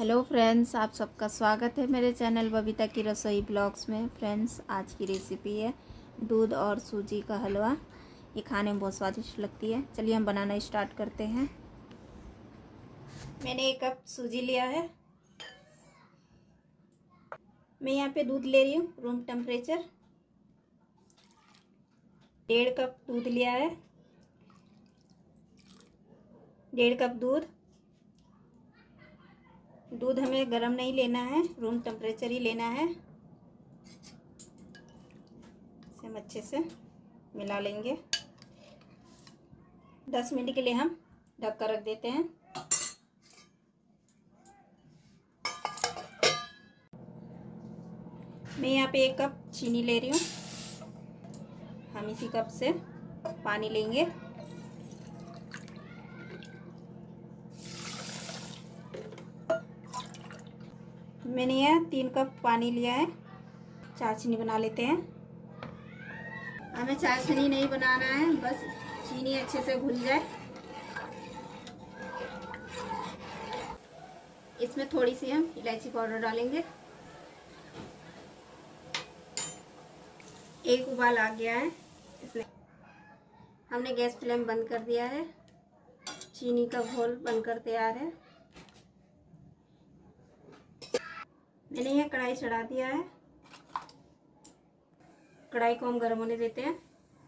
Hello friends, आप सबका स्वागत है मेरे चैनल बबीता की रसोई ब्लॉग्स में। फ्रेंड्स, आज की रेसिपी है दूध और सूजी का हलवा। ये खाने में बहुत स्वादिष्ट लगती है। चलिए हम बनाना स्टार्ट करते हैं। मैंने 1 कप सूजी लिया है। मैं यहाँ पे दूध ले रही हूँ रूम टेम्परेचर। 1.5 कप दूध लिया है। 1.5 कप दूध हमें गर्म नहीं लेना है, रूम टेम्परेचर ही लेना है। इसे हम अच्छे से मिला लेंगे। 10 मिनट के लिए हम ढक कर रख देते हैं। मैं यहाँ पे 1 कप चीनी ले रही हूँ। हम इसी कप से पानी लेंगे। मैंने यहाँ 3 कप पानी लिया है। चाशनी बना लेते हैं। हमें चाशनी नहीं बनाना है, बस चीनी अच्छे से घुल जाए। इसमें थोड़ी सी हम इलायची पाउडर डालेंगे। 1 उबाल आ गया है। इसमें हमने गैस फ्लेम बंद कर दिया है। चीनी का घोल बनकर तैयार है। मैंने यह कढ़ाई चढ़ा दिया है। कढ़ाई को हम गर्म होने देते हैं।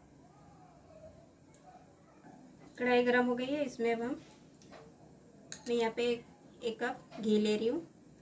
कढ़ाई गर्म हो गई है। इसमें अब मैं यहाँ पे 1 कप घी ले रही हूँ।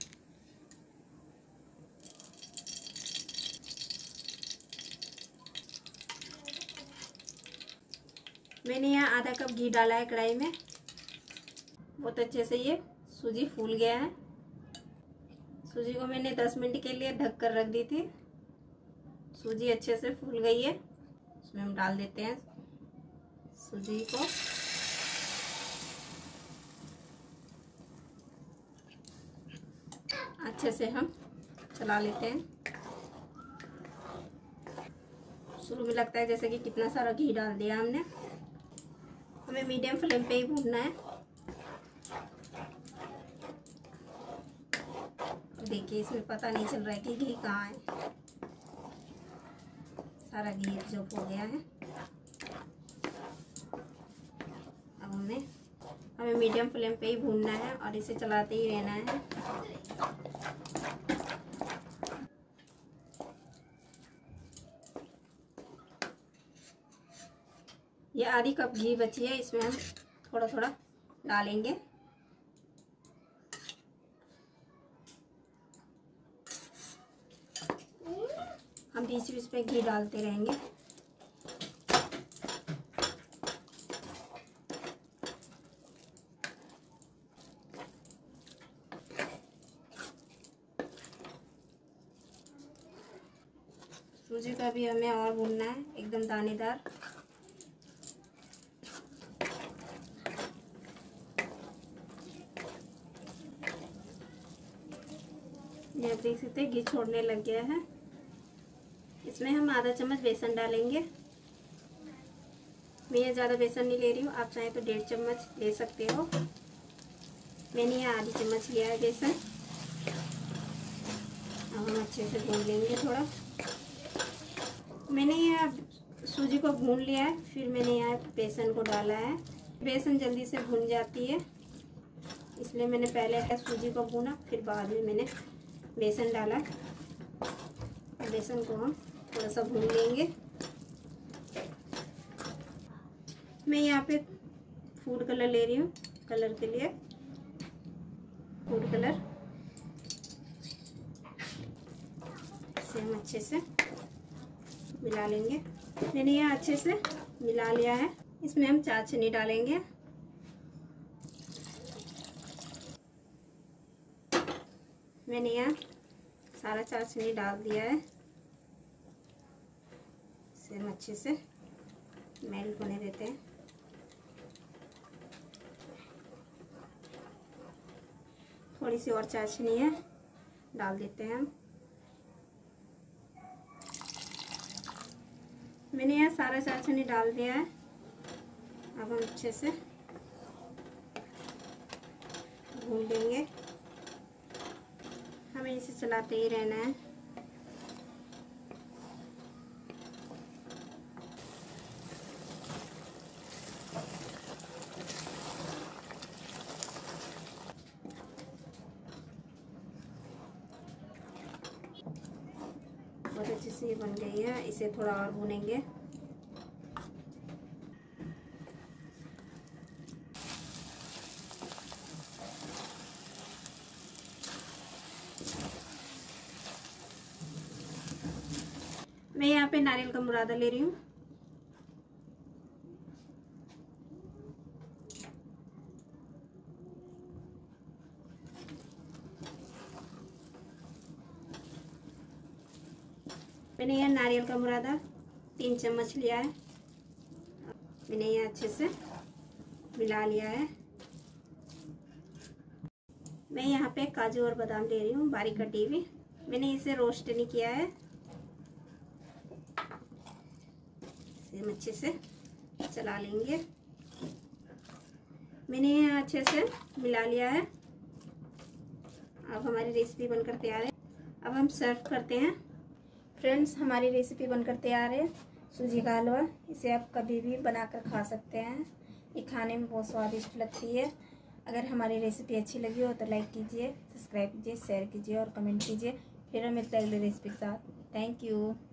मैंने यहाँ आधा कप घी डाला है कढ़ाई में। बहुत अच्छे से ये सूजी फूल गया है। सूजी को मैंने 10 मिनट के लिए ढक कर रख दी थी। सूजी अच्छे से फूल गई है। इसमें हम डाल देते हैं सूजी को। अच्छे से हम चला लेते हैं। शुरू में लगता है जैसे कि कितना सारा घी डाल दिया हमने। हमें मीडियम फ्लेम पे ही भूनना है। देखिए, इसमें पता नहीं चल रहा है कि घी कहाँ है। सारा घी एब्जॉर्ब हो गया है। अब हमें मीडियम फ्लेम पे ही भूनना है और इसे चलाते ही रहना है। ये आधी कप घी बची है। इसमें हम थोड़ा थोड़ा डालेंगे। हम बीच बीच में घी डालते रहेंगे। सूजी का भी हमें और भूनना है, एकदम दानेदार। ये देख सकते हैं घी छोड़ने लग गया है। इसमें हम आधा चम्मच बेसन डालेंगे। मैं ये ज़्यादा बेसन नहीं ले रही हूँ, आप चाहें तो 1.5 चम्मच ले सकते हो। मैंने यहाँ आधी चम्मच लिया है बेसन। अब हम अच्छे से भून लेंगे थोड़ा। मैंने यहाँ सूजी को भून लिया है, फिर मैंने यहाँ बेसन को डाला है। बेसन जल्दी से भून जाती है, इसलिए मैंने पहले सूजी को भूना, फिर बाद में मैंने बेसन डाला। बेसन को हम थोड़ा सा भून लेंगे। मैं यहाँ पे फूड कलर ले रही हूँ, कलर के लिए फूड कलर। इसे हम अच्छे से मिला लेंगे। मैंने यहाँ अच्छे से मिला लिया है। इसमें हम चाशनी डालेंगे। मैंने यहाँ सारा चाशनी डाल दिया है। इसे हम अच्छे से मेल्ट होने देते हैं। थोड़ी सी और चाशनी है, डाल देते हैं हम। मैंने यहाँ सारा चाशनी डाल दिया है। अब हम अच्छे से भून लेंगे। हमें इसे चलाते ही रहना है। बहुत अच्छे से ये बन गई है। इसे थोड़ा और भूनेंगे। मैं यहाँ पे नारियल का मुरादा ले रही हूँ। मैंने यह नारियल का मुरादा 3 चम्मच लिया है। मैंने यह अच्छे से मिला लिया है। मैं यहाँ पे काजू और बादाम ले रही हूँ बारीक कटी हुई। मैंने इसे रोस्ट नहीं किया है। इसे हम अच्छे से चला लेंगे। मैंने यह अच्छे से मिला लिया है। अब हमारी रेसिपी बनकर तैयार है। अब हम सर्व करते हैं। फ्रेंड्स, हमारी रेसिपी बनकर तैयार है, सूजी का हलवा। इसे आप कभी भी बनाकर खा सकते हैं। ये खाने में बहुत स्वादिष्ट लगती है। अगर हमारी रेसिपी अच्छी लगी हो तो लाइक कीजिए, सब्सक्राइब कीजिए, शेयर कीजिए और कमेंट कीजिए। फिर हम मिलते हैं अगली रेसिपी के साथ। Thank you.